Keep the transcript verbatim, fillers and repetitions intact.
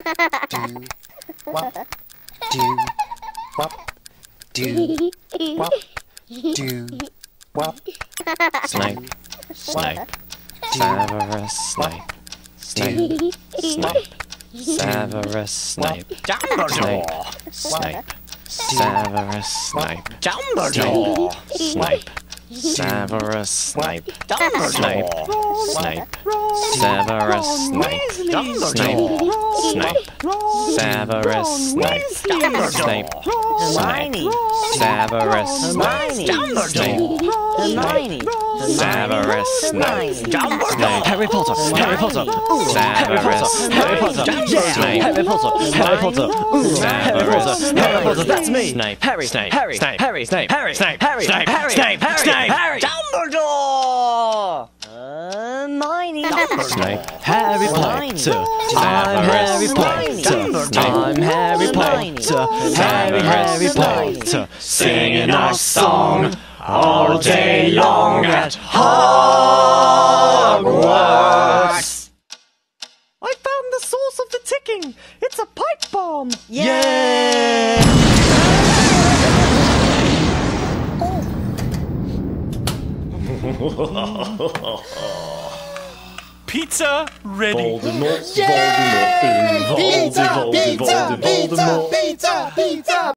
wop, do wop, do wop, do wop. Snipe, snipe, Severus Snape, Snape, Snape, Severus Snape, Dumbledore! Snape, Severus Snape, Dumbledore! Snape, Severus Snape, Dumbledore! Snape, Severus Snape, Snape, Snape, Severus Snape, Snape, Hermione! Severus Snape, Dumbledore! Hermione! Severus Snape, Dumbledore! Harry Potter, Harry Potter, Severus Harry Potter, Snape, Harry Potter, Harry Potter, Severus Harry Potter, that's me, Snape, Harry, Snape, Harry, Snape, Harry, Snape, Harry, Snape, Harry, Snape, Snape, Snape, Harry, Dumbledore! Hermione! Snape, Harry Potter, I'm Harry Potter, I'm Harry Potter, Harry, Harry Potter, singing our song all day long at Hogwarts. I found the source of the ticking. It's a pipe bomb. Yay! Pizza ready. Voldemort, Voldemort, Voldemort, Voldemort, Voldemort, Pizza, pizza, pizza,